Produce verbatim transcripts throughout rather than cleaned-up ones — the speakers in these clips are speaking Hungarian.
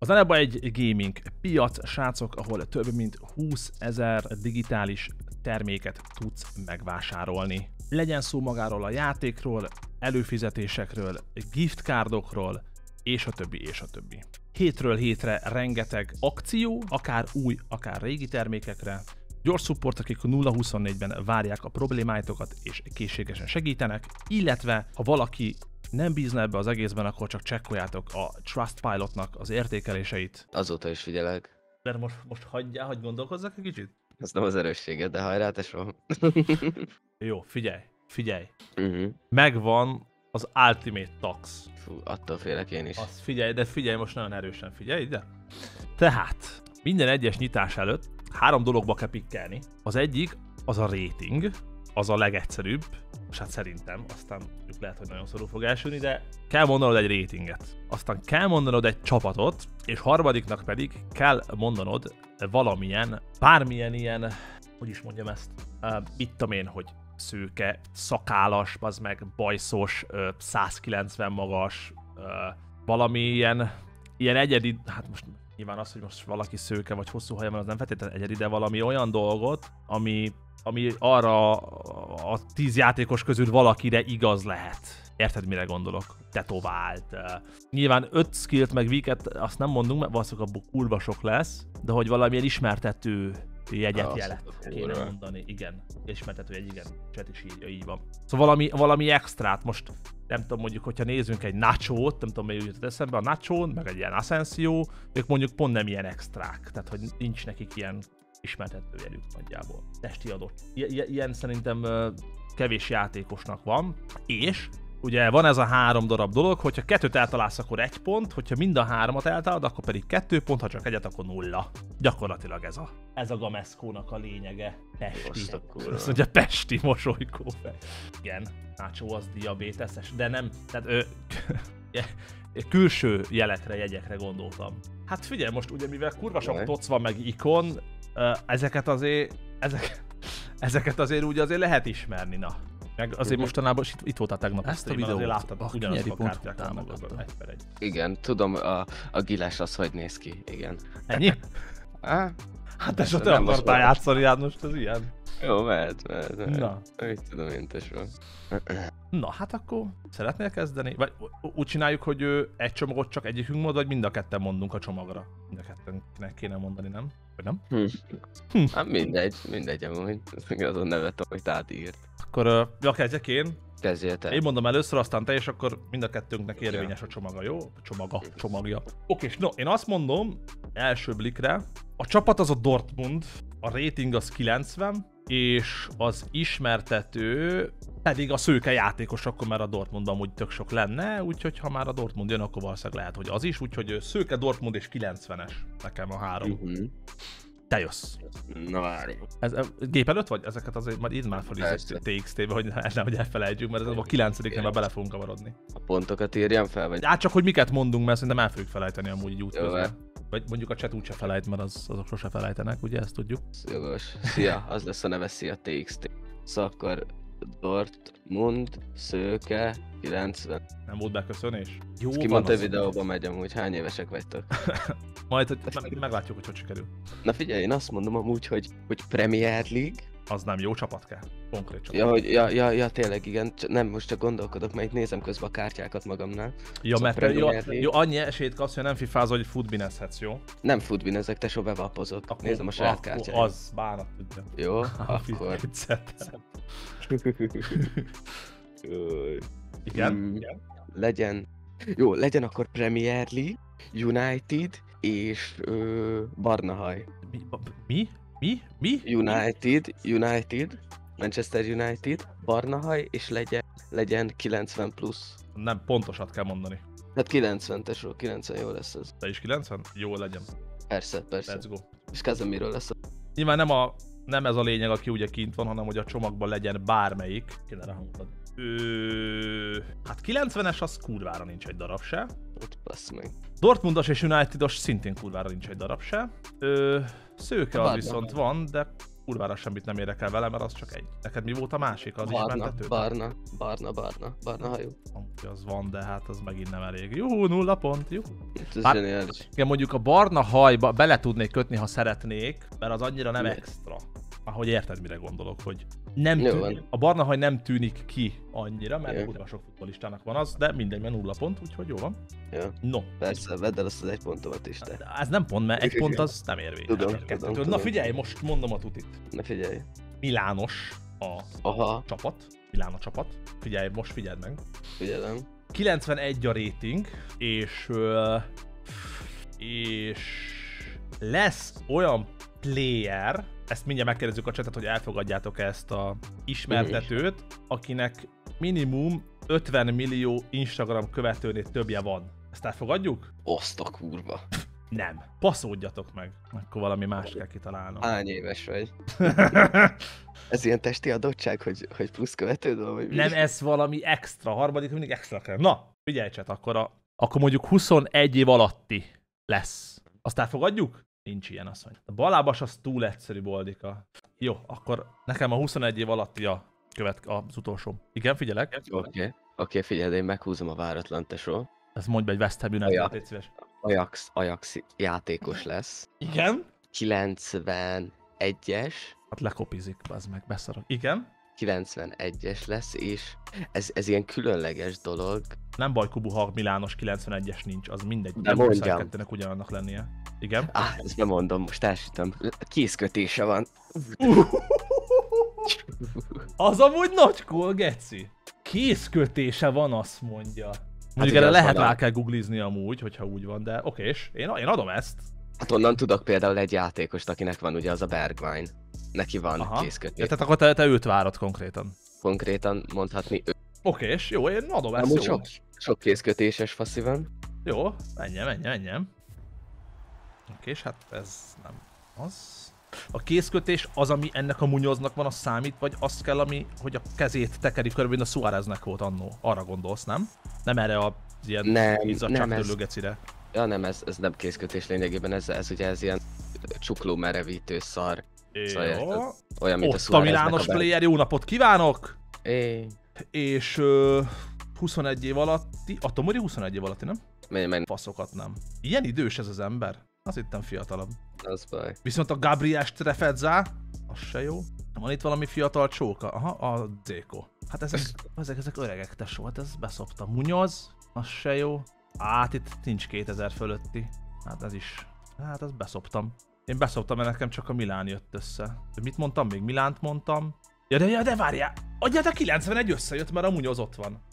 Az Aleba egy gaming piac, srácok, ahol több mint húszezer digitális terméket tudsz megvásárolni. Legyen szó magáról a játékról, előfizetésekről, giftcardokról, és a többi, és a többi. Hétről hétre rengeteg akció, akár új, akár régi termékekre. Gyors support, akik nulla huszonnégyben várják a problémáitokat és készségesen segítenek, illetve ha valaki nem bízna ebbe az egészben, akkor csak csekkoljátok a Trustpilotnak az értékeléseit. Azóta is figyelek. Mert most, most hagyjál, hogy gondolkozzak egy kicsit? Ez nem az erősséged, de hajrá, tesó. Jó, figyelj, figyelj. Uh-huh. Megvan az Ultimate Tax. Fú, attól félek én is. Azt figyelj, de figyelj, most nagyon erősen figyelj ide. Tehát, minden egyes nyitás előtt három dologba kell pikkelni. Az egyik, az a rating, az a legegyszerűbb, és hát szerintem, aztán lehet, hogy nagyon szorul fog elsülni, de kell mondanod egy ratinget. Aztán kell mondanod egy csapatot, és harmadiknak pedig kell mondanod valamilyen, bármilyen ilyen, hogy is mondjam ezt, uh, mit tudom én, hogy szőke, szakálas, az meg bajszos, uh, százkilencven magas, uh, valami ilyen, ilyen egyedi, hát most nyilván az, hogy most valaki szőke vagy hosszú haja van, az nem feltétlenül egyedi, de valami olyan dolgot, ami, ami arra a tíz játékos közül valakire igaz lehet. Érted, mire gondolok? Tetovált. Uh, nyilván öt skillt meg weaket, azt nem mondunk, mert valószínűleg abból kurva sok lesz, de hogy valamilyen ismertető jegyet ah, jelet kéne mondani. Igen, ismertető jegy, igen. Chat is írja, így van. Szóval valami, valami extrát most, nem tudom, mondjuk, hogyha nézzünk egy Nacho-t, nem tudom, mi jutott eszembe, a Nacho-n, meg egy ilyen Asensio, ők mondjuk pont nem ilyen extrák, tehát hogy nincs nekik ilyen ismertető jegyük nagyjából. Testi adott. I- ilyen szerintem kevés játékosnak van, és ugye van ez a három darab dolog, hogyha kettőt eltalálsz, akkor egy pont, hogyha mind a háromat eltalálod, akkor pedig kettő pont, ha csak egyet, akkor nulla. Gyakorlatilag ez a, ez a Gamesco-nak a lényege. Pesti. Azt mondja, pesti mosolykófej. Igen, Nacho az diabéteses, de nem, tehát ő, külső jelekre, jegyekre gondoltam. Hát figyelj, most ugye mivel kurva sok toc van meg ikon, ezeket azért, ezek, ezeket azért úgy azért lehet ismerni, na. Meg azért uh-huh. mostanában, itt, itt voltál tegnap ezt a videót, azért láttad, ugyanazt a kártyák támogatva egy per egy. Igen, tudom, a, a Gilás az hogy néz ki, igen. Ennyi? Á, hát te te akartál játszani, hát most ez ilyen. Jó, mehet, mehet, mehet. Na. Mit tudom én, tesó. Na, hát akkor szeretnél kezdeni? Vagy úgy csináljuk, hogy egy csomagot csak egyikünk mond, vagy mind a ketten mondunk a csomagra? Mind a kettőnknek kéne mondani, nem? Vagy nem? Hm. Hm. Hát mindegy, mindegy amúgy. Azon nevet, amit átírt. Akkor, uh, ja, kezdjek én? Kezdjél te. Én mondom először, aztán te, és akkor mind a kettőnknek érvényes a csomaga, jó? A csomaga, csomagja. Oké, és no, én azt mondom, első blikre, a csapat az a Dortmund, a rating az kilencven, és az ismertető pedig a szőke játékos, akkor már a Dortmundban amúgy tök sok lenne, úgyhogy ha már a Dortmund jön, akkor valószínűleg lehet, hogy az is, úgyhogy szőke, Dortmund és kilencvenes nekem a három. Uh-huh. Te jössz. Na várj. Ez, ez gép előtt vagy? Ezeket azért majd írd már fel té iksz té-be, hogy nehogy elfelejtjük, mert ez a kilencediknél már bele fogunk kavarodni. A pontokat írjam fel, vagy? Hát csak, hogy miket mondunk, mert szerintem el fogjuk felejteni amúgy így útközben. Vagy mondjuk a chat úgyse felejt, mert az, azok sose felejtenek, ugye, ezt tudjuk. Jogos. Szia, az lesz a neve, szia té iksz té. Szóval akkor Dortmund, szőke, kilencven. Nem volt beköszönés? Jó, ki mondta, videóban megy amúgy, hány évesek vagytok? Majd hogy meglátjuk, hogy hogy sikerül. Na figyelj, én azt mondom amúgy, hogy, hogy Premier League. Az nem jó csapat kell, konkrét csapat. Ja, hogy, ja, ja, ja, tényleg igen, nem, most csak gondolkodok, mert itt nézem közben a kártyákat magamnál. Ja, szóval mert jó, jó, annyi esélyt kapsz, hogy nem fifázol, hogy footbinezhetsz, jó? Nem footbinezek, te so bevapozok. Akkor, nézem a saját kártyáit. Az, bánat tudja. Jó, akkor... Igen? Mm, legyen... Jó, legyen akkor Premier League, United és ö, Barnahaj. Mi? Mi? Mi? Mi? United, United, Manchester United, Barnahaj, és legyen, legyen kilencven plusz. Nem, pontosat kell mondani. Hát kilencven, tesó, kilencven jó lesz ez. Te is kilencven? Jó legyen. Persze, persze. Let's go. És Casemiről lesz a... Nyilván nem, a, nem ez a lényeg, aki ugye kint van, hanem hogy a csomagban legyen bármelyik. Kéne ráhangolni. Ö... Hát kilencvenes az kurvára nincs egy darab se. Ott passz meg. Dortmundos és Unitedos szintén kurvára nincs egy darab se. Ö... Szőke az viszont van, de kurvára semmit nem érek el vele, mert az csak egy. Neked mi volt a másik? Az Barna, ismertető? barna, barna, barna, barna hajú. Amúgy az van, de hát az megint nem elég. Jó, nulla pont, jó. Ez Hát- zseniális. Igen, mondjuk a barna hajba bele tudnék kötni, ha szeretnék, mert az annyira nem Mi? extra. Ahogy érted, mire gondolok, hogy nem Jó tű... van. a barna haj nem tűnik ki annyira, mert Jó. kurva sok futballistának van az, de mindegy, mert nulla pont, úgyhogy jó van. Ja, No, persze, vedd el azt az egy pontomat is, te. de ez nem pont, mert egy pont az nem érvényes. Tudom, Kettő- tudom, Na tudom. figyelj, most mondom a tutit. Ne figyelj. Milános a Aha, csapat, Milán a csapat. Figyelj, most figyeld meg. figyelem. kilencvenegy a rating, és ö, és lesz olyan player, ezt mindjárt megkérdezzük a chatet, hogy elfogadjátok ezt a ismertetőt, akinek minimum ötven millió Instagram követőnél többje van. Ezt elfogadjuk? Azt a kurva. Nem. Passzódjatok meg. Akkor valami más kell kitalálnom. Hány éves vagy? Ez ilyen testi adottság, hogy, hogy plusz követőd van, vagy mi? Nem, ez valami extra. Harmadik mindig extra kell. Na, figyelj chat, akkor, a, akkor mondjuk huszonegy év alatti lesz. Azt elfogadjuk? Nincs ilyen, azt mondja. A balábas az túl egyszerű, Boldika. Jó, akkor nekem a huszonegy év alatti a követ, az utolsó. Igen, figyelek. Oké, okay. oké, figyeld, én meghúzom a váratlan tesó. Ez mondj be egy West Ham Ajaj. United, légy szíves. Ajax, Ajax játékos lesz. Igen? kilencvenegyes. Hát lekopizik, az meg, beszarok. Igen? kilencvenegyes lesz, és ez, ez ilyen különleges dolog. Nem baj, Kubu, ha Milános kilencvenegyes nincs, az mindegy. De Nem mondjam. huszonkettőnek ugyanannak lennie. Igen? Ah, ezt bemondom, most elsütöm. Kézkötése van. Az amúgy nagy cool, geci. Kézkötése van, azt mondja. Mondjuk ugye erre az lehet van a- rá kell googlizni amúgy, hogyha úgy van, de okés, én, én adom ezt. Hát onnan tudok például egy játékost, akinek van ugye az a Bergwijn. Neki van Aha. kézkötés. Ja, tehát akkor te, te őt várod konkrétan. Konkrétan mondhatni ő. Okés, jó, én adom ezt, Amúgy jó. sok, sok kézkötéses faszi van. Jó, menjem, menjem, menjem. Okés, hát ez nem az. A kézkötés az, ami ennek a Munyoznak van, az számít, vagy az kell, ami, hogy a kezét tekeri körbe, mint a Suáreznek volt annó. Arra gondolsz, nem? Nem erre a ilyen Nem, izzadság nem ez. törlő gecire. Ja nem, ez, ez nem kézkötés lényegében, ez, ez ugye ez ilyen csukló merevítő szar. Szóval Jó. érted? Olyan, mint a Ott a Suáreznek Milános a player, jó napot kívánok! É, És ö, huszonegy év alatti, a Tomori huszonegy év alatti, nem? menj, menj, Faszokat nem. Ilyen idős ez az ember? Azt hittem fiatalabb. az baj. Viszont a Gabriel Strefezza, az se jó. Van itt valami fiatal csóka? Aha, a Zéko. Hát ezek, ezek, ezek öregek tesó, hát ez beszopta. Munyoz, az se jó. Hát itt nincs kétezer fölötti. Hát ez is. Hát ezt beszoptam. Én beszoptam, mert nekem csak a Milán jött össze. De mit mondtam még? Milánt mondtam. Ja de, ja, de várjál! Adját, a kilencvenegy összejött, mert a Munyoz ott van.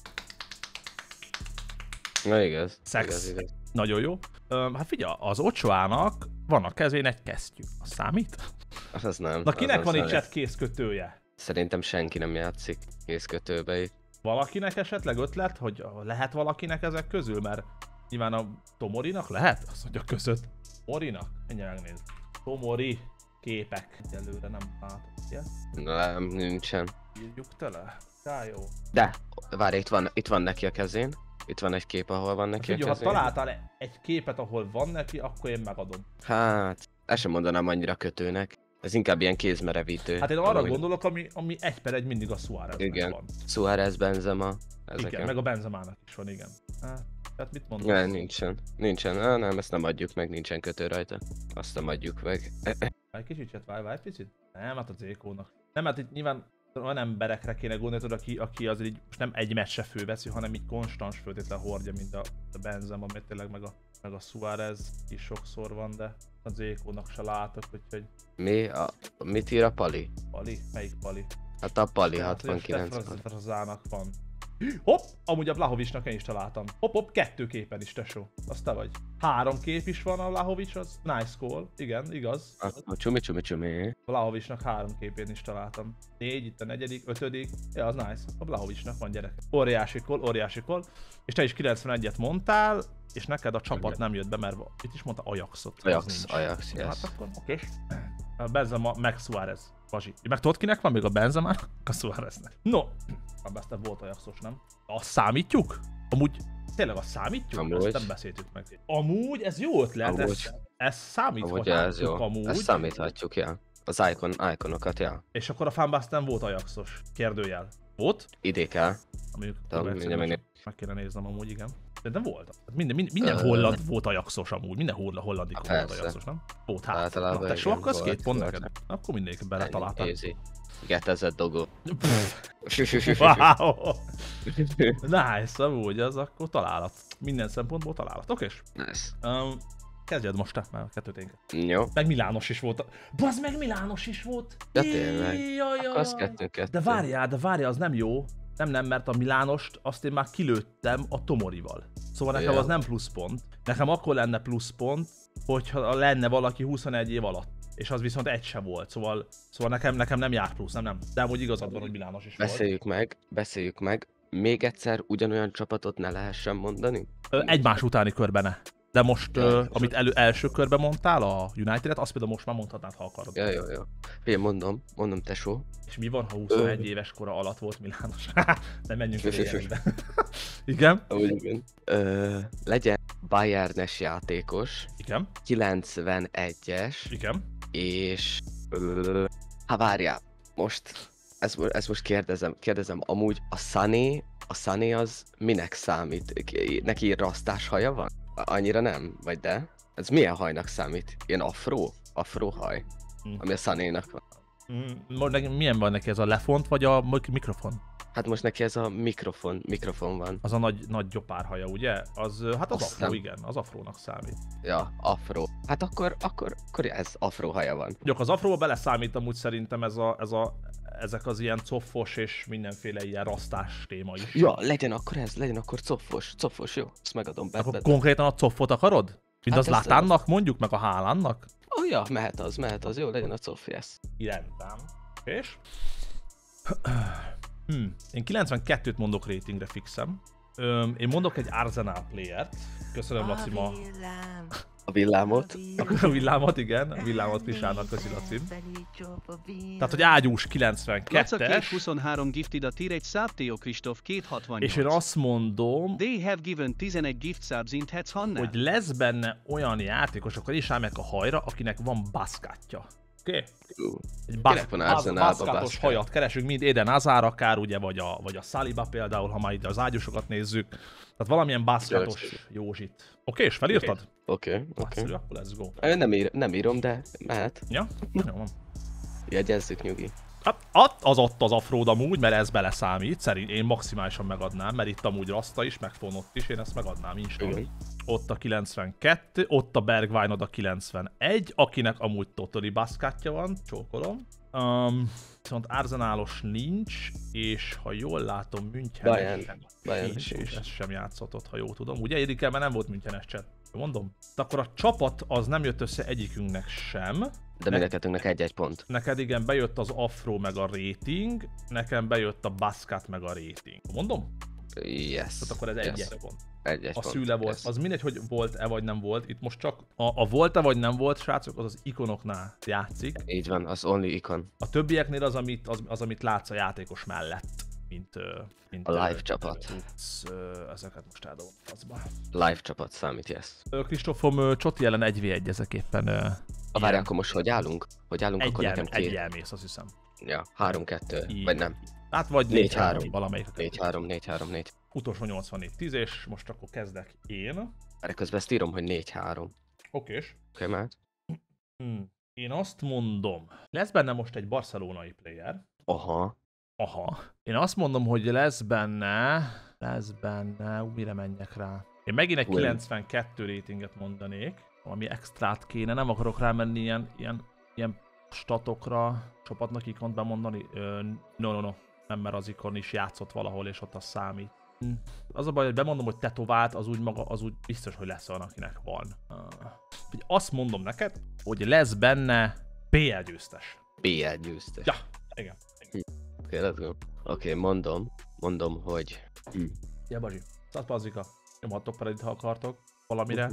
Na igaz. Szex. Igaz, igaz. Nagyon jó. Öm, hát figyelj, az Ochoának van a kezén egy kesztyű. Az számít? Az nem. Na az kinek nem van itt számít. chat kézkötője? Szerintem senki nem játszik kézkötőbe itt. Valakinek esetleg ötlet, hogy lehet valakinek ezek közül? Mert nyilván a Tomorinak lehet? Azt mondja között. Tomorinak? Mindjárt megnézd. Tomori képek. Egyelőre nem látok ilyet. Nem, nincsen. Írjuk tele. Já, jó. De, várj, itt van, itt van neki a kezén. Itt van egy kép, ahol van neki Figyelj, a ha kezén. találtál egy képet, ahol van neki, akkor én megadom. Hát, ezt sem mondanám annyira kötőnek. Ez inkább ilyen kézmerevítő. Hát én arra amúgy. gondolok, ami, ami egy per egy mindig a Suáreznek Igen. van. Suárez, Benzema. Ezeken. Igen, meg a Benzemának is van, igen. Hát, tehát mit mondasz? Ne, nincsen. Nincsen. Ah, nem, ezt nem adjuk meg, nincsen kötő rajta. Azt nem adjuk meg. Várj kicsit, chat, várj, várj egy picit. Nem, hát az Ékónak. Nem, hát itt nyilván olyan emberekre kéne gondolni, tudod, aki, aki azért így most nem egy meccse főveszi, hanem így konstans föltétlen hordja, mint a, a Benzema, mert tényleg meg a, meg a Suárez is sokszor van, de az Ékónak se látok, úgyhogy Mi? A, mit ír a Pali? Pali? Melyik Pali? Hát a Pali Tehát, hogy hatvankilenc. Stefrazának van. Hopp! Amúgy a Vlahovicsnak én is találtam. Hopp, hopp, kettő képen is, tesó. Az te vagy. Három kép is van a Vlahovics, az nice call. Igen, igaz. A csumi csumi csumi. Vlahovicsnak három képén is találtam. Négy, itt a negyedik, ötödik. Ja, az nice. A Vlahovicsnak van gyerek. Óriási call, óriási call. És te is kilencvenegyet mondtál, és neked a csapat Igen. nem jött be, mert itt is mondta Ajaxot. az Ajax, nincs. Ajax, yes. Hát akkor oké. A Benzema meg Suárez. Bazsi. Meg tudod kinek van még a Benzemának? A Suáreznek. No. A Beste volt Ajaxos, nem? Azt számítjuk? Amúgy tényleg azt számítjuk? Amúgy. Ezt nem beszéltük meg. Amúgy ez jó ötlet. Amúgy. Ez, ez számíthatjuk Amúgy ez jó. amúgy. Ezt számíthatjuk, ja. Az icon, iconokat, ja. És akkor a Fanbasten volt Ajaxos. Kérdőjel. Volt? Idé kell. Mondjuk Tudom, mindjárt meg, meg- meg kéne néznem amúgy, igen. De volt. Minden, minden, minden holland volt Ajaxos amúgy. Minden holland, hollandikon volt persze. Ajaxos, nem? Volt hát. Általában Na, tesó, igen, akkor az volt, két pont volt. neked. Akkor mindenki beletaláltál. Easy. Get as a dogo. Wow! Nice, amúgy, az akkor találat. Minden szempontból találat. Okés. Nice. Um, kezdjed most te, már kettőt én. Jó. Meg Milános is volt. Bazd meg, Milános is volt! Ja, tényleg. Jaj, Akkor az jaj. kettő-kettő. De várjál, de várjál, az nem jó. Nem, nem, mert a Milánost azt én már kilőttem a Tomorival. Szóval nekem Ja. az nem pluszpont. Nekem akkor lenne pluszpont, hogyha lenne valaki huszonegy év alatt. És az viszont egy se volt, szóval, szóval nekem, nekem nem jár plusz, nem, nem. De amúgy igazad van, hogy Milános is volt. Beszéljük meg, beszéljük meg. Még egyszer ugyanolyan csapatot ne lehessen mondani? Ö, Egymás utáni körben ne. De most, Ja, ö, és amit elő, első körben mondtál, a United-et, azt például most már mondhatnád, ha akarod. Ja, jó, jó. Én mondom, mondom tesó. És mi van, ha huszonegy éves kora alatt volt Milános? Nem menjünk a lényegbe. Igen? Úgy igen. Ö, legyen Bayernes játékos, Igen? kilencvenegyes, Igen? és... Ö, hát várjál, most... Ezt, ezt most kérdezem, kérdezem, amúgy a Sané, a Sané az minek számít? Ki- Neki rasztás haja van? Annyira nem, vagy de? Ez milyen hajnak számít? Ilyen afro? Afro haj? Hm. Ami a Sanénak van. Mm, most neki- milyen van neki ez a lefont, vagy a mik- mikrofon? Hát most neki ez a mikrofon, mikrofon van. Az a nagy, nagy gyopárhaja, ugye? Az, ö, hát az Azt afro, nem. igen, az afrónak számít. Ja, afro. Hát akkor, akkor, akkor ez afro haja van. Mondjuk az afróba beleszámít amúgy szerintem ez a, ez a, ezek az ilyen coffos és mindenféle ilyen rasztás téma is. Ja, legyen akkor ez, legyen akkor cofos, cofos, jó? Ezt megadom be. Akkor be- konkrétan a coffot akarod? Mint Hát az ezt- Látánnak mondjuk, meg a Hálánnak? Ó, ja, mehet az, mehet az, jó, legyen a cof, yes. Irányítám. És? Hmm. Én kilencvenkettőt mondok ratingre fixem. Öm, én mondok egy Arsenal playert. Köszönöm, Laci, ma A villámot. a villámot, igen. A villámot Krissának, köszi, Laci. Tehát, hogy ágyús Laca kilencvenkettes. kétszázhuszonhárom gifted a tier egy Száptéo Kristóf kétszázhatvannyolc. És én azt mondom, They have given tizenegy gift subs in Hetz Hannel. hogy lesz benne olyan játékos, akkor is meg a hajra, akinek van baszkátja. Oké? Okay? Ú, Egy Kinek van Arsenalba baszkátos baszkát? hajat keresünk, mint Eden Hazard akár, ugye, vagy a, vagy a Saliba például, ha már ide az ágyúsokat nézzük. Tehát valamilyen baszkátos Józsit. Oké, és felírtad? Oké, oké. Nagyszerű, akkor let's go. Ö, Nem, ír, nem írom, de mehet. Ja? Jó van. Jegyezzük, nyugi. Hát, at- az ott az afród amúgy, mert ez beleszámít, szerint én maximálisan megadnám, mert itt amúgy Rasta is, meg Fonott is, én ezt megadnám instant. Igen. Ott a kilencvenkettő, ott a Bergwijnod a kilencvenegy, akinek amúgy totally baszkátja van, csókolom. Um, viszont Arsenalos nincs, és ha jól látom, München Bayern. sem, Bayern nincs, sincs. és ez sem játszott ott, ha jól tudom. Ugye érdekel, mert nem volt Münchenes chat. Mondom. De akkor a csapat az nem jött össze egyikünknek sem. De mind a kettőnknek egy-egy pont. Neked igen, bejött az afro meg a rating, nekem bejött a baszkát meg a rating. Mondom? Yes. Tehát akkor ez yes. egy-egy pont. Egy-egy A pont. szűle volt. Yes. Az mindegy, hogy volt-e vagy nem volt. Itt most csak a, a volt-e vagy nem volt, srácok, az az ikonoknál játszik. Így van, az only icon. A többieknél az, amit, az, az, amit látsz a játékos mellett. Mint, ö, mint A live ö, csapat. Tudsz, ö, ezeket most eldobom faszba. Live csapat számít, yes. Ö, Kristófom, ö, Csoti ellen egy vé egy ezek éppen. Ö, A várj, akkor most hogy állunk? Hogy állunk, akkor Egy nekem két. elmész, azt hiszem. Ja, három-kettő. Így. Vagy nem. Hát vagy Négy négy három, három. valamelyik. négy-három, négy-három, négy. Utolsó nyolcvannégy tíz, és most akkor kezdek én. Erre közben ezt írom, hogy négy-három. Okés. Oké, okay, mehet? Hmm. Én azt mondom, lesz benne most egy barcelonai player. Aha. Aha. Én azt mondom, hogy lesz benne, lesz benne, ú, mire menjek rá. Én megint egy Olyan. kilencvenkettő ratinget mondanék, valami extrát kéne, nem akarok rámenni ilyen, ilyen, ilyen statokra, csapatnak ikont bemondani. Ö, no, no, no, nem, mert az ikon is játszott valahol, és ott az számít. Hm. Az a baj, hogy bemondom, hogy tetovált, az úgy maga, az úgy biztos, hogy lesz olyan, akinek van. Uh, azt mondom neked, hogy lesz benne bé el győztes. bé el győztes. Ja, igen. Oké, okay, let's go. Oké, okay, mondom. Mondom, hogy... Hm. Ja, Bazsi, szatpazika. Nyomhattok fel itt, ha akartok valamire.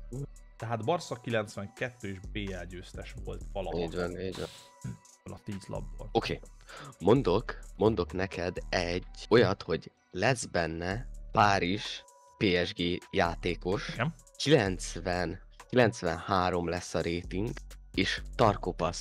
Tehát Barca kilencvenkettő és bé el győztes volt valaha. Így van, így van. A tíz labból. Oké. Okay. Mondok, mondok neked egy olyat, hogy lesz benne Párizs pé es gé játékos. Igen. kilencven, kilencvenhárom lesz a rating, és Tarkopasz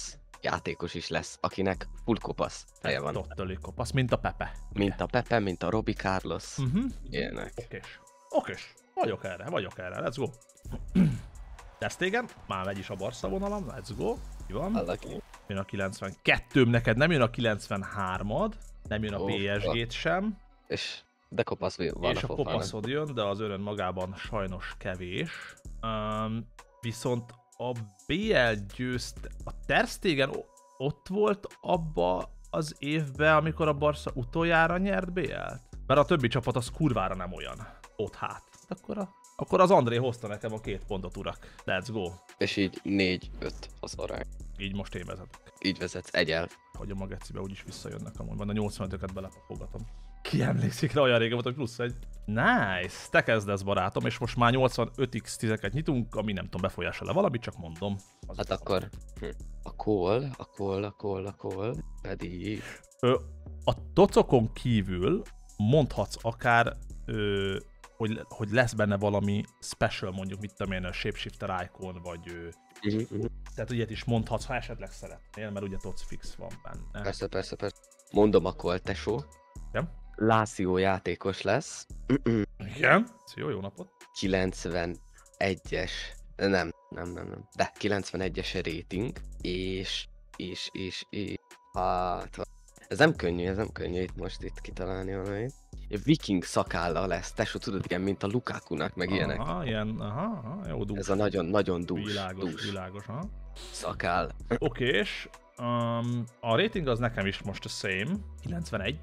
játékos is lesz, akinek full kopasz feje van. Totally kopasz, mint a Pepe. Mint a Pepe, mint a Robbie Carlos. Uh-huh. Ilyenek. Okés. Okés. Vagyok erre, vagyok erre. Let's go. Tesztégem, már megy is a Barca vonalam, let's go. Mi van? Valaki. Jön a kilencvenkettőm, neked nem jön a kilencvenhármad, nem jön a Ó, pé es gét sem. És de kopasz van És a pofának. kopaszod jön, de az örön magában sajnos kevés. Um, viszont a bé el győzte, a Ter Stegen ott volt abba az évben, amikor a Barca utoljára nyert bé el-t? Mert a többi csapat az kurvára nem olyan. Ott hát. Akkor, a, akkor az André hozta nekem a két pontot, urak. Let's go. És így négy öt az arány. Így most én vezetek. Így vezetsz, egyel. Hagyom a gecibe, úgyis visszajönnek amúgy. Majd a nyolcvanötöket belepakogatom. Ki emlékszik rá, olyan régen volt, hogy plusz egy. Nice! Te kezdesz, barátom, és most már nyolcvanöt x tízeket nyitunk, ami nem tudom, befolyásol-e valamit, csak mondom. Az Hát akkor hm. a call, a call, a call, a call, pedig... Ö, a tocokon kívül mondhatsz akár, ö, hogy, hogy lesz benne valami special, mondjuk mit tudom én, a shapeshifter icon, vagy... Ö, Uh-huh, uh-huh. tehát ilyet is mondhatsz, ha esetleg szeretnél, mert ugye toc fix van benne. Persze, persze, persze. Mondom a call, tesó. Igen? Láció játékos lesz. Igen? Jó, jó napot. kilencvenegyes, nem, nem, nem, nem, de kilencvenegyes rating, és, és, és, és, hát, ez nem könnyű, ez nem könnyű itt most itt kitalálni valamit. Viking szakálla lesz, tesó, tudod, igen, mint a Lukakunak, meg ilyenek. Aha, ilyen, aha, aha, jó dús. Ez a nagyon, nagyon dús, Világos, dús világos, aha. szakáll. Okés, um, a rating az nekem is most a same, kilencvenegy.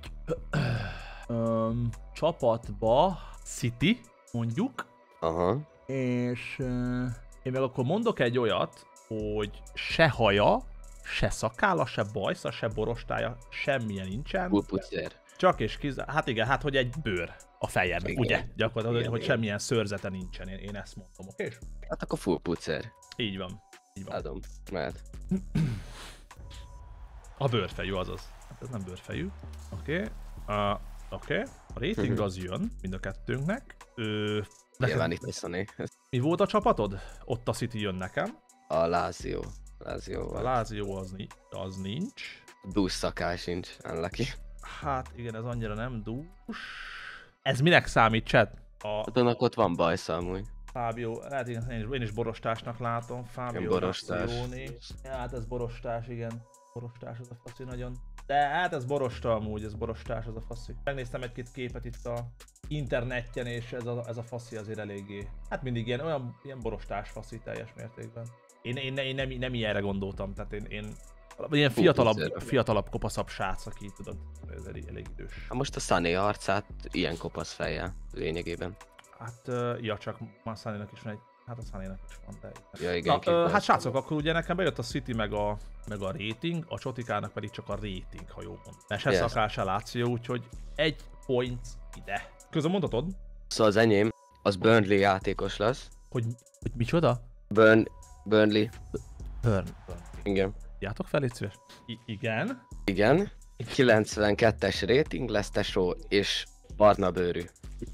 um, csapatba City, mondjuk, Aha. és uh, én meg akkor mondok egy olyat, hogy se haja, se szakálla, se bajsza, se borostája, semmilyen nincsen. Full pucér. Csak és kizár... Hát igen, hát hogy egy bőr a fejemben, Igen. ugye? Gyakorlatilag, Igen, hogy igen. semmilyen szőrzete nincsen, én, én ezt mondom, oké? Hát akkor full pucér. Így van. Így van. Adom, mehet. A bőrfejű azaz. Hát ez nem bőrfejű. Oké. Okay. Uh, Oké. Okay. A rating az jön mind a kettőnknek. Ö, Nyilván itt viszoni. mi volt a csapatod? Ott a City jön nekem. A Lazio. Lazio A van. Lazio az, ni- az nincs. Dús szakáll sincs, unlucky. Hát igen, ez annyira nem dús. Ez minek számít, chat? A Hát annak ott van bajsza amúgy. Fábio, hát igen, én is, én is borostásnak látom. Igen, Fábio borostás. Racioni. Ja, hát ez borostás, igen. Borostás az a faszi nagyon. De hát ez borosta amúgy, ez borostás az a faszi. Megnéztem egy-két képet itt a interneten, és ez a, ez a faszi azért eléggé. Hát mindig ilyen, olyan ilyen borostás faszi teljes mértékben. Én, én, én nem, nem ilyenre gondoltam, tehát én, én ilyen fiatalabb, fiatalabb kopaszabb srác, aki tudod, ez elég, elég idős. Hát most a Sané arcát ilyen kopasz fejjel lényegében. Hát, uh, ja, csak Massánénak is van egy, hát a Sanénak is van, de... Ja, igen, Na, ö, hát két srácok, akkor ugye nekem bejött a City meg a, meg a rating, a Csotikának pedig csak a rating, ha jól mondom. Mert se Yes. szakál, se Láció, úgyhogy egy point ide. Közben mondhatod, Szóval az enyém, az Burnley játékos lesz. hogy, hogy micsoda? Burn, Burnley, Burn. Burn. igen. Játok fel, légy szíves. I- igen. Igen. kilencvenkettes rating lesz, tesó, és barna bőrű.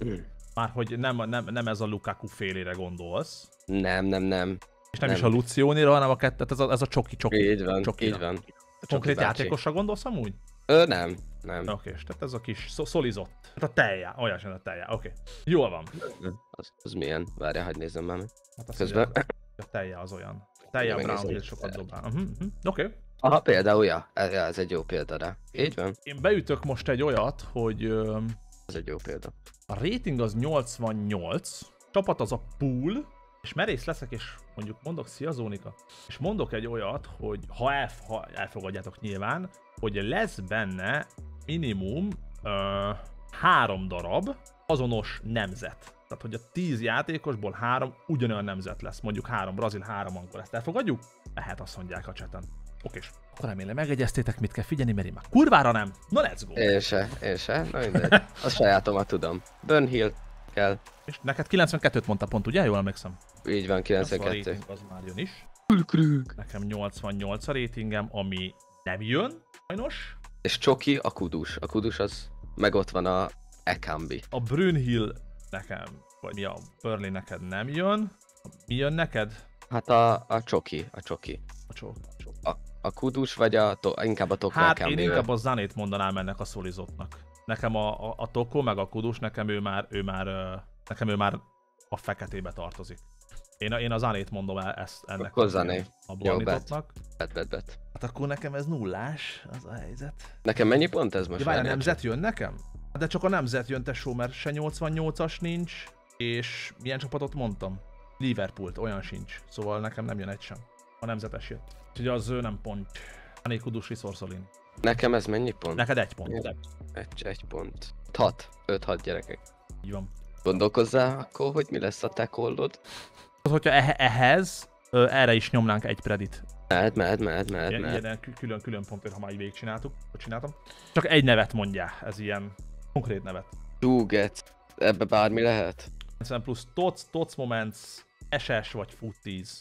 Már hogy nem, nem, nem ez a Lukaku félére gondolsz. Nem, nem, nem. És nem, Nem. is a Luciónira, hanem a kettet, ez a, ez a csoki csoki. Így van, Csokira. így van. A Konkrét Csoki bácsi. játékosra gondolsz amúgy? Ö, nem, nem. Oké, és tehát ez a kis szó- szolizott. Hát a teljá, olyasmi a teljá, oké. Jól van. Az, az milyen? Várjál, hagyd nézzem már meg. Hát azt Közben. mondja, a teljá az olyan. Teljá Megnézem, Brownhill hogy sokat teljá. dobál. Uh-huh, uh-huh. Oké. Okay. Aha, például, ja, ez, ja, ez egy jó példa rá. Így van, Én beütök most egy olyat, hogy ö, ez egy jó példa. a rating az nyolcvannyolc, csapat az a pool, és merész leszek, és mondjuk mondok, szia Zónika, és mondok egy olyat, hogy ha, elf, ha elfogadjátok nyilván, hogy lesz benne minimum ö, három darab azonos nemzet. Tehát, hogy a tíz játékosból három ugyanolyan nemzet lesz. Mondjuk három brazil, három angol. Ezt elfogadjuk? Lehet, azt mondják a chaten. Okés. Akkor remélem megegyeztétek, mit kell figyelni, mert én már kurvára nem. Na let's go! Én se, én se, na mindegy. A sajátomat tudom. Burnhill kell. És neked kilencvenkettőt mondta pont, ugye? Jól emlékszem. Így van, Az a kilencvenkettő. rating az már jön is. Krüg. Nekem nyolcvannyolc a ratingem, ami nem jön, sajnos. És Csoki a kudus. A kudus az meg ott van a Ekambi. A Brunhill nekem, vagy mi a Burnley neked nem jön. Mi jön neked? Hát a, a Csoki, a Csoki. A csó. A csó. A, A Kudus vagy a to- inkább a Toko Hát én Kambi? inkább a Zanét mondanám ennek a szolizottnak. Nekem a, a, a Toko meg a Kudus, nekem ő már, ő már, ö, nekem ő már a feketébe tartozik. Én, a- én a Zanét mondom el ezt ennek Akkor Zané. a Jó, Bornitotnak. Bet, bet, bet. Hát akkor nekem ez nullás, az a helyzet. Nekem mennyi pont ez most? Ja, várj, a Várjál nemzet jön nekem? De csak a nemzet jön, tesó, mert se nyolcvannyolcas nincs, és milyen csapatot mondtam? Liverpoolt, olyan sincs. Szóval nekem nem jön egy sem. A nemzetes jött. Úgyhogy az ő nem pont. Ané Kudus Riszorszolin. csak. Nekem ez mennyi pont? Neked egy pont. Jó. Egy, egy pont. hat. öt-hat gyerekek. Így van. Gondolkozzál akkor, hogy mi lesz a te kollod? Az, hogyha eh- ehhez, ö, erre is nyomnánk egy predit. Mehet, mehet, mehet, mehet, Ilyen, mehet. ilyen külön-külön pontért, ha már így végigcsináltuk, vagy csináltam. Csak egy nevet mondjál, ez ilyen konkrét nevet. Duget. Ebbe bármi lehet? kilencven plusz Tots, Tots Moments, es es vagy Futtiz.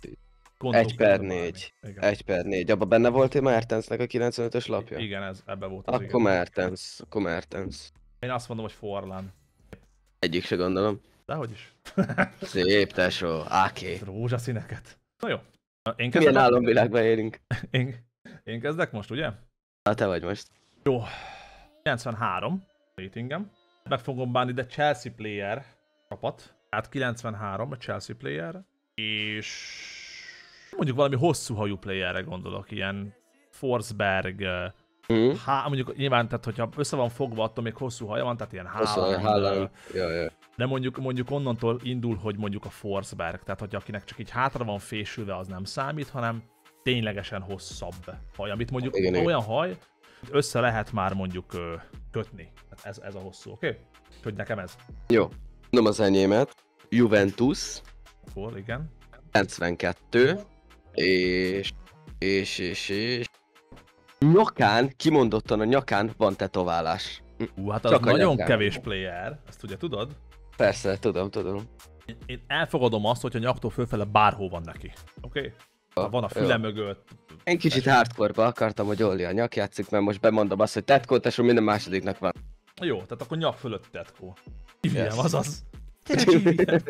Egy per négy. Igen. Egy per négy. Abba benne voltál Mertensnek a kilencvenötös lapja? Igen, ez ebbe volt az. Akkor igen. Mertens. Akkor Mertens. Én azt mondom, hogy Forlán. Egyik se gondolom. Dehogy is. Szép tesó. Áké. Rózsaszíneket. Na jó. Én Milyen kezdek, álomvilágban élünk? én, én kezdek most, ugye? Na te vagy most. Jó. kilencvenhárom ratingem. Meg fogom bánni, de Chelsea player csapat. Tehát kilencvenhárom a Chelsea player. És mondjuk valami hosszú hajú playerre gondolok, ilyen Forsberg, Hm? há, mondjuk nyilván, tehát hogyha össze van fogva, attól még hosszú haja van, tehát ilyen Haaland. Haaland, Ja, ja. de mondjuk, mondjuk onnantól indul, hogy mondjuk a Forsberg, tehát hogy akinek csak így hátra van fésülve, az nem számít, hanem ténylegesen hosszabb haj, amit mondjuk Igen, igen. olyan haj, hogy össze lehet már mondjuk ö, kötni. Tehát ez, ez a hosszú, oké? Okay? Hogy nekem ez. Jó. Mondom az enyémet. Juventus. Akkor igen. kilencvenkettő. És... És, és, és... Nyakán, kimondottan a nyakán van tetoválás. Ú, hát az Csak a nagyon nyakán. kevés player, ezt ugye tudod? Persze, tudom, tudom. Én, én elfogadom azt, hogyha nyaktól fölfele bárhol van neki. Oké? Okay? Ha van a füle Jó. mögött. Én kicsit hardcore-ba akartam, hogy Olli a nyak játszik, mert most bemondom azt, hogy tetkó, tesó, minden másodiknak van. Jó, tehát akkor nyak fölött tetkó. Csiviem, Yes. azaz. Gyere, csiviem.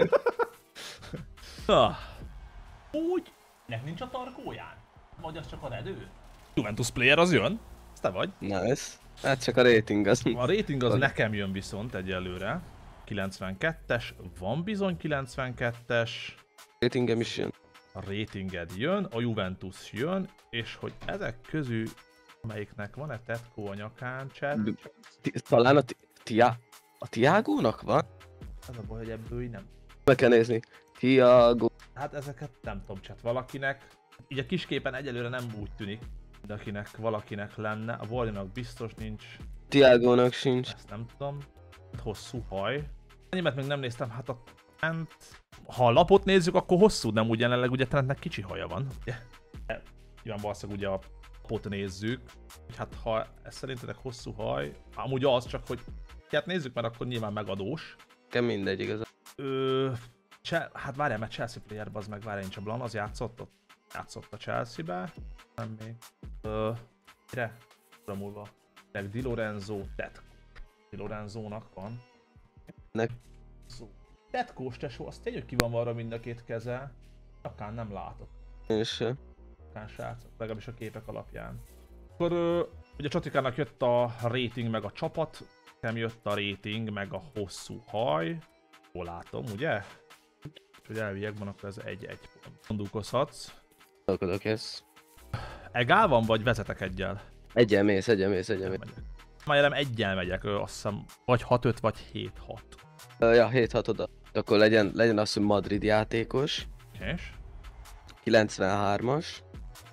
ah. Úgy? Nek nincs a tarkóján? Vagy az csak a redő? Juventus player az jön? Ez te vagy. Nice. Hát csak a rating az. A rating az Van. nekem jön viszont egyelőre. kilencvenkettes, van bizony kilencvenkettes. Ratingem is jön. A ratinged jön, a Juventus jön, és hogy ezek közül melyiknek van-e tetkó a nyakán, chat? Ti- Talán a, ti- tia, a Tiágónak van? Ez a baj, hogy ebből így nem. Meg kell nézni. Tiago. Hát ezeket nem tudom, chat, valakinek, így a kisképen egyelőre nem úgy tűnik, de akinek valakinek lenne, a Warrinak biztos nincs, Tiágónak sincs. ezt nem tudom. Hosszú haj. Enyémet még nem néztem, hát a Trent, ha a lapot nézzük, akkor hosszú, nem úgy jelenleg ugye Trentnek kicsi haja van. Ugye? De nyilván valószínűleg ugye a lapot nézzük, hogy hát ha ez szerintetek hosszú haj, amúgy az csak, hogy hát nézzük, mert akkor nyilván megadós. Nekem mindegy igazán. Ö, Chel- hát várjál, mert Chelsea player, az meg várjál, nincs a Blan, az játszott ott? Játszott a Chelsea-be, nem még. Ö, mire? Tudom múlva. Meg Di Lorenzo, Tetko. Di Lorenzónak van. Nek. Szó. Tetkós tesó, az tény, hogy ki van arra mind a két keze. Akár nem látok. Én se. Akár srác, legalábbis a képek alapján. Akkor ö, ugye Csatikának jött a rating meg a csapat, nekem jött a rating meg a hosszú haj. Jól látom, ugye? Hogy elviekben akkor ez egy-egy pont. Gondolkozhatsz. Gondolkodok ez. Egál van, vagy vezetek egyel? Egyen mész, egyen mész, egyen mész. Megyek. Már nem egyel megyek, ö, azt hiszem vagy hat öt vagy hét hat. Uh, ja, hét hat oda. Akkor legyen, legyen az, hogy Madrid játékos. És? kilencvenhármas.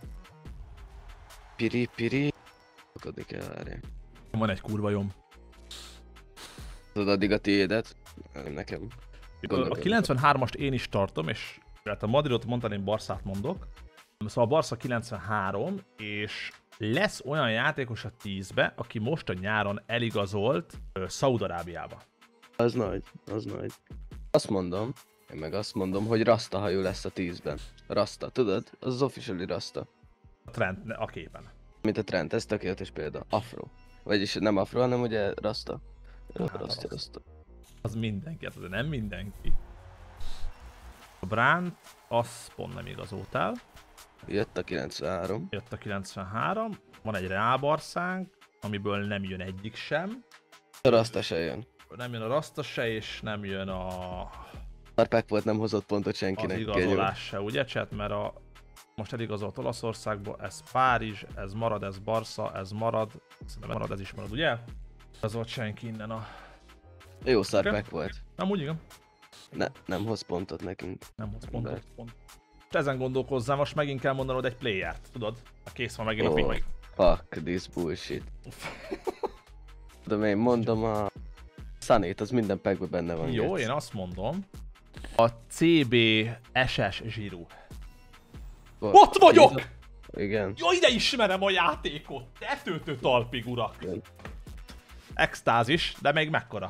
Piri, piri. Gondolkodni kell, várjál. Van egy kurva jom. Tudod addig a tiédet? Nekem. Ö, A Gondolkodni. kilencvenhármast én is tartom, és hát a Madridot mondtam, én Barszát mondok. Szóval a Barca kilencvenhárom, és lesz olyan játékos a tízbe, aki most a nyáron eligazolt ö, Szaúd-Arábiába. Az nagy, az nagy. Azt mondom, én meg azt mondom, hogy Rasta hajú lesz a tízben. Rasta, tudod? Az az officially Rasta. A trend a képen. Mint a Trent, ez tökéletes példa. Afro. Vagyis nem Afro, hanem ugye Rasta. Jó, Hát, Rasta, Rasta. Rasta. Az mindenki, hát de nem mindenki. A Brandt, az pont nem igazoltál. Jött a kilencvenhárom. Jött a kilencvenhárom. Van egy Real Barszánk, amiből nem jön egyik sem. A Rasta se jön. Nem jön a Rasta se, és nem jön a... Arpák volt, nem hozott pontot az senkinek. igazolás se, ugye chat? Mert a... most eligazolt Olaszországba, ez Párizs, ez marad, ez Barca, ez marad. Szerintem marad, ez is marad, ugye? Igazolt senki innen a... Jó szarpák volt. Nem úgy, igen. Ne, nem hoz pontot nekünk. Nem hoz pontot, pont. És ezen gondolkozzál, most megint kell mondanod egy playert, tudod? A kész van megint Oh, a pick. fuck this bullshit. De én mondom a... Sunny-t, az minden packben benne van. Jó, gec. én azt mondom. A cé bé es es Giroud. Ott vagyok! Igen. Jó, ide ismerem a játékot! Tetőtő talpig, urak! Igen. Extázis, de még mekkora?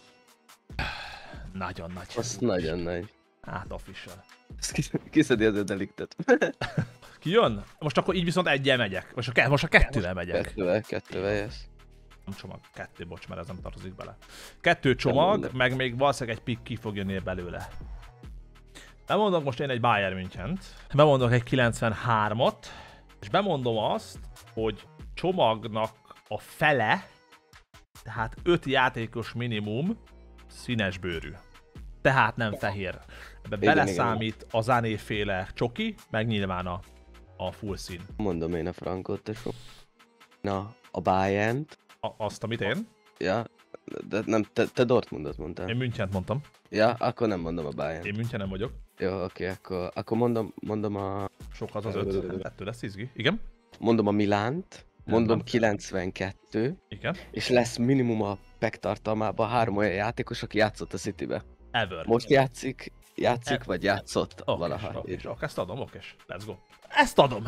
Nagyon nagy. Az nagyon nagy. Hát official. Kiszedi az ödeliktet. Ki jön? Most akkor így viszont egyel megyek. Most a, ke most a kettővel megyek. Kettővel, kettővel jössz. Nem csomag, kettő, bocs, mert ez nem tartozik bele. Kettő csomag, Nem, meg még valószínűleg egy pick ki fog jönni belőle. Bemondok most én egy Bayern Münchent, bemondok egy kilencvenhármat, és bemondom azt, hogy csomagnak a fele, tehát öt játékos minimum, színes bőrű. Tehát nem fehér. Ebbe Igen, beleszámít a Zané-féle csoki, meg nyilván a, a full szín. Mondom én a frankot, tesó. Na, a Bayernt. A, azt, amit én? Ja, de nem, te, te Dortmundot mondtál. Én Münchent mondtam. Ja, akkor nem mondom a Bayernt. Én Münchenen vagyok. Jó, oké, akkor, akkor mondom, mondom a... Sok az az öt. Ettől lesz izgi. Igen? Mondom a Milánt. Mondom kilencvenkettő. Igen. És lesz minimum a pack tartalmában három olyan játékos, aki játszott a Citybe. Ever. Most játszik, játszik, E- vagy játszott Okés, valaha. okés, okés, ezt adom, okés. Let's go. Ezt adom!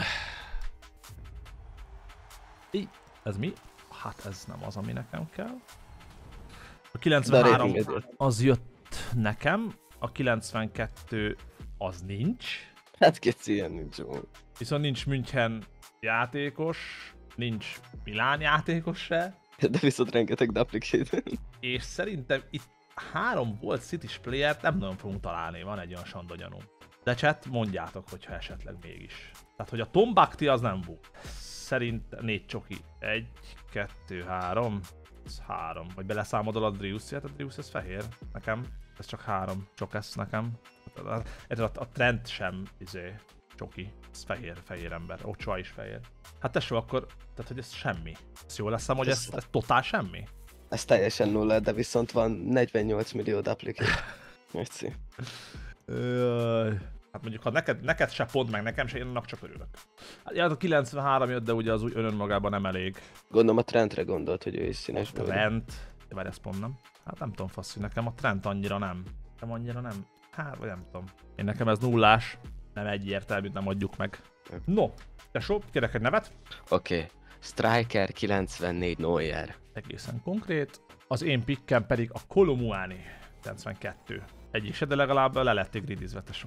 Így. Ez mi? Hát ez nem az, ami nekem kell. A kilencvenhárom De a rating az jött nekem, a kilencvenkettő az nincs. Hát két ilyen nincs jó. Viszont nincs München játékos, nincs Milán játékos se, De viszont rengeteg duplicate. és szerintem itt három volt City-s playert nem nagyon fogunk találni, van egy olyan sanda gyanúm. De chat, mondjátok, hogyha esetleg mégis. Tehát, hogy a Tombakti az nem volt. Szerint négy csoki. Egy, kettő, három. Ez három. Vagy beleszámodol a Driuszi-et, a Driuszi ez fehér. Nekem. Ez csak három csok ez nekem. Ez a, a trend sem izé, csoki. Ez fehér, fehér ember. Ochoa is fehér. Hát tesó, akkor, tehát hogy ez semmi. Ez jól leszem, hogy ez, ez totál semmi? Ez teljesen nulla, de viszont van negyvennyolc millió duplicate. Merci. Öööö. Hát mondjuk, ha neked, neked se pont, meg nekem se, én annak csak örülök. Hát ja, a kilencvenhárom jött, de ugye az úgy önmagában nem elég. Gondolom a Trentre gondolt, hogy ő is színes A bőrű. Trent, de várj, ez pont nem. Hát nem tudom, faszi, nekem a Trent annyira nem. Nem annyira nem. Hát, vagy nem tudom. Én nekem ez nullás, nem egyértelmű, nem adjuk meg. No, tesó, kérek egy nevet. Oké. Okay. Striker kilencvennégy Neuer. Egészen konkrét. Az én pikkem pedig a Kolomuani kilencvenkettő. Egyik se, de legalább le lették gridizve, tesó.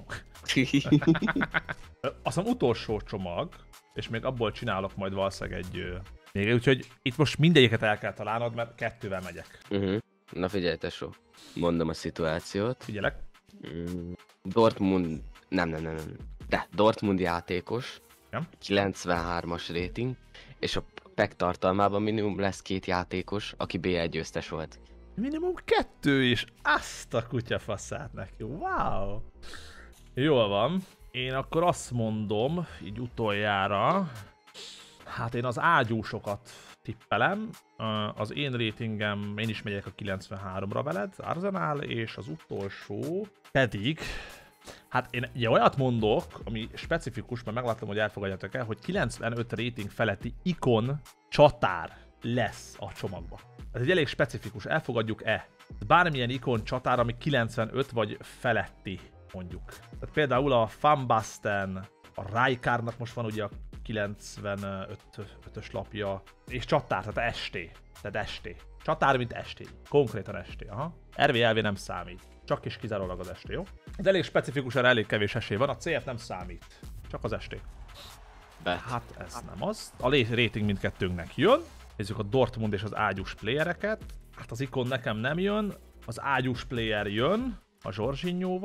Aztán utolsó csomag, és még abból csinálok majd valószínűleg egy... ö, Még, úgyhogy itt most mindegyiket el kell találnod, mert kettővel megyek. uh-huh. Na figyelj, tesó. Mondom a szituációt. Figyelek. Mm, Dortmund... Nem, nem, nem, nem. De Dortmund játékos. Igen. kilencvenhármas rating. És a pack tartalmában minimum lesz két játékos, aki bé egy győztes volt. Minimum kettő is. Azt a kutyafaszát neki. Wow. Jól van. Én akkor azt mondom, így utoljára, hát én az ágyúsokat tippelem. Az én ratingem, én is megyek a kilencvenháromra veled, Arsenal, és az utolsó pedig, hát én ugye olyat mondok, ami specifikus, mert meglátom, hogy elfogadjátok el, hogy kilencvenöt rating feletti ikon csatár lesz a csomagba. Ez egy elég specifikus, elfogadjuk-e? Bármilyen ikon csatár, ami kilencvenöt vagy feletti, mondjuk. Tehát például a Van Basten, a Rijkaardnak most van ugye a kilencvenötös lapja, és csatár, tehát es té. Tehát es té. Csatár, mint es té. Konkrétan es té, aha. er vé el vé nem számít. Csak és kizárólag az es té, jó? Ez elég specifikus, erre elég kevés esély van, a cé ef nem számít. Csak az es té. Bet. Hát ez nem az. A rating mindkettőnknek jön. Nézzük a Dortmund és az ágyús playereket. Hát az ikon nekem nem jön. Az ágyús player jön a Jorginhoval.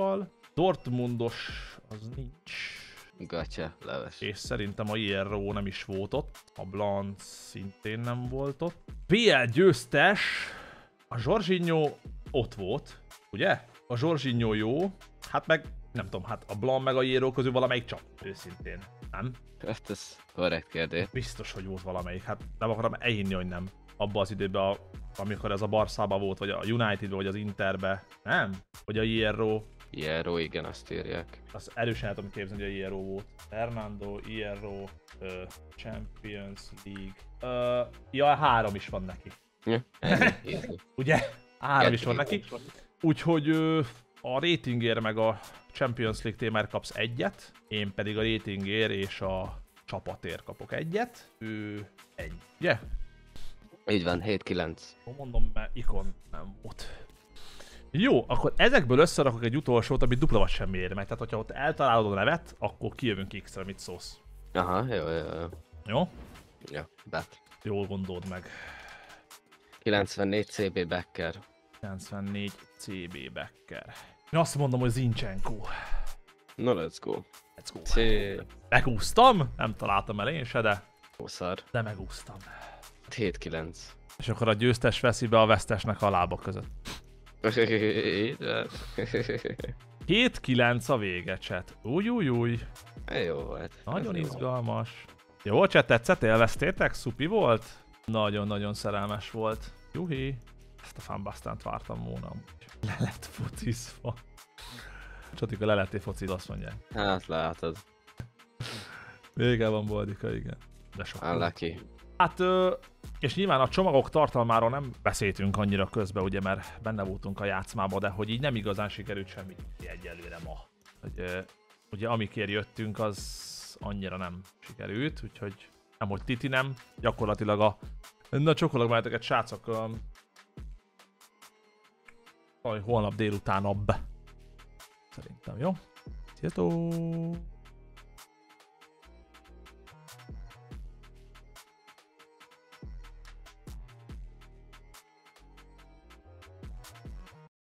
Dortmundos az nincs. Gatya, leves. És szerintem a Hierro nem is volt ott. A Blanc szintén nem volt ott. bé el győztes. A Jorginho ott volt, ugye? A Jorginho jó. Hát meg, nem tudom, hát a Blanc meg a Hierro közül valamelyik csak. Őszintén. Nem? Hát ez korrekt kérdés. Biztos, hogy volt valamelyik. Hát nem akarom elhinni, hogy nem. Abban az időben, a, amikor ez a Barszába volt, vagy a Unitedbe, vagy az Interbe. Nem? Hogy a Hierro. Hierro, igen, azt írják. Azt erősen el tudom képzelni, hogy a Hierro volt. Fernando, Hierro, uh, Champions League. Uh, ja, három is van neki. Ja, ugye? Három is van neki. Úgyhogy uh, a ratingért meg a Champions League témáért kapsz egyet, én pedig a ratingért és a csapatért kapok egyet. Ő egy, ugye? Így van, hét kilenc. Mondom, mert ikon nem volt. Jó, akkor ezekből összerakok egy utolsót, amit dupla vagy semmi ér meg. Tehát, hogyha ott eltalálod a nevet, akkor kijövünk X-re, mit szólsz. Aha, jó, jó, jó. Jó? Jó, bet. Jól gondold meg. kilencvennégy cé bé Becker. kilencvennégy cé bé Becker. Én azt mondom, hogy Zinchenko. No, let's go. Let's go. Csé. Megúsztam, nem találtam el én se, de, Ó, szar. de megúsztam. hét kilenc. És akkor a győztes veszi be a vesztesnek a lába között. Így van. hét kilenc a vége, chat. Új, új, új. Jó volt. Nagyon Ez jó. izgalmas. Jó, chat, tetszett? Élveztétek? Szupi volt? Nagyon-nagyon szerelmes volt. Juhi. Ezt a fanbasztánt vártam volna amúgy. Le lett focizva. Csatika, le lettél fociz, azt mondják. Hát látod. Vége van, Boldika, igen. De sok. Unlucky. Hát, ö, és nyilván a csomagok tartalmáról nem beszéltünk annyira közben, ugye, mert benne voltunk a játszmába, de hogy így nem igazán sikerült semmi egyelőre ma. Hogy, ö, ugye amikért jöttünk, az annyira nem sikerült, úgyhogy nem, hogy Titi nem, gyakorlatilag a... Na, csokolog már ezeket, srácok, um, holnap délutánabb. Szerintem, jó? Sziasztok!